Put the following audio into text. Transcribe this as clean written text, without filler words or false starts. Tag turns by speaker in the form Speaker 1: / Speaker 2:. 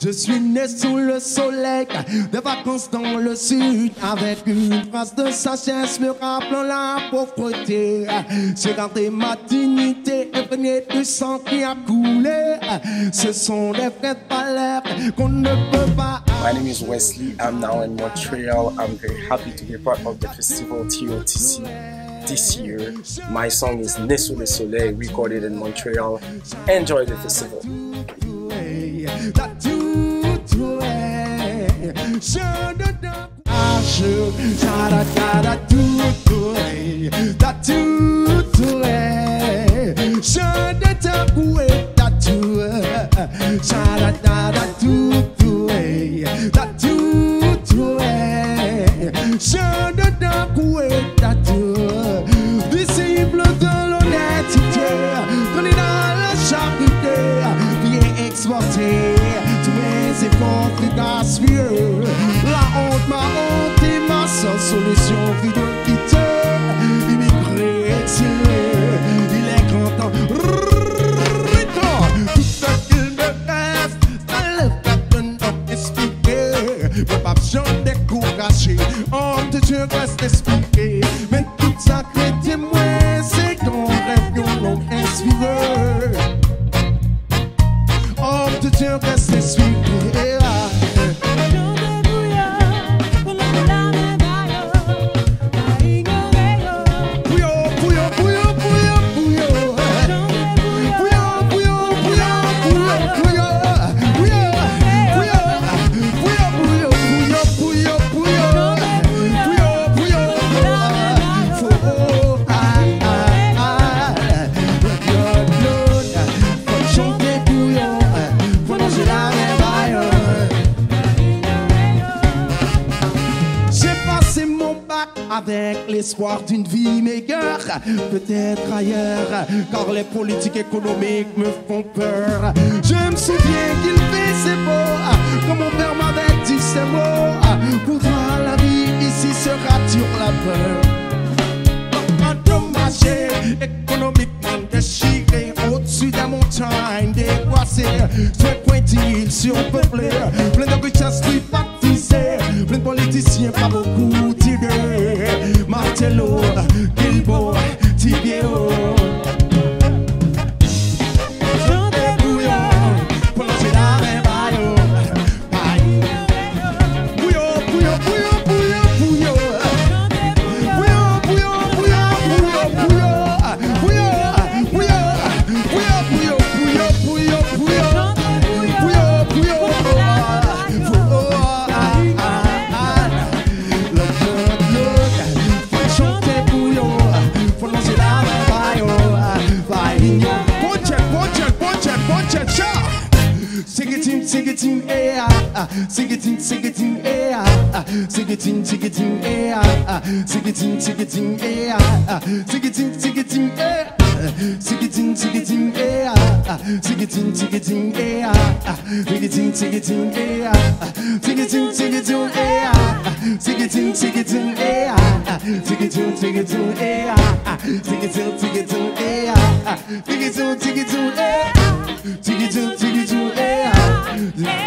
Speaker 1: Je suis né sous le soleil, de vacances dans le sud, avec une phrase de sagesse me rappelant la pauvreté. J'ai gardé ma dignité, imprégné du sang qui a coulé. Ce sont des vraies valeurs qu'on ne peut pas.
Speaker 2: My name is Wesley. I'm now in Montreal. I'm very happy to be part of the festival TOTC this year. My song is Né sous le soleil, recorded in Montreal. Enjoy the festival.
Speaker 1: Disciple de l'honnêteté, candidat à la charité, bien exporté, tous mes efforts plus gaspillés. La honte m'a hanté, ma seule solution fut de quitter, immigré, exilé, il est grand temps. Tout ce qu'il me reste, ça le fait de nous expliquer. Mais pas besoin de décourager, homme de Dieu reste expliqué. Mais tout ça crée moi, c'est ton rêve, nous l'ont inspiré. Homme de Dieu reste expliqué. Avec l'espoir d'une vie meilleure, peut-être ailleurs, car les politiques économiques me font peur. Je me souviens qu'il faisait beau, quand mon père m'avait dit ces mots. Pour toi la vie ici sera sur la peur. Endommagé, économiquement déchiré, au-dessus des montagnes déboissées, très pointillés, surpeuplés, plein de richesses privatisées, plein de politiciens pas beaucoup tirés. Martello, Gilbo, Tibio. Sing it, sing it, sing it, sing it, sing it, sing it, sing it, sing it, sing it, sing it, sing it,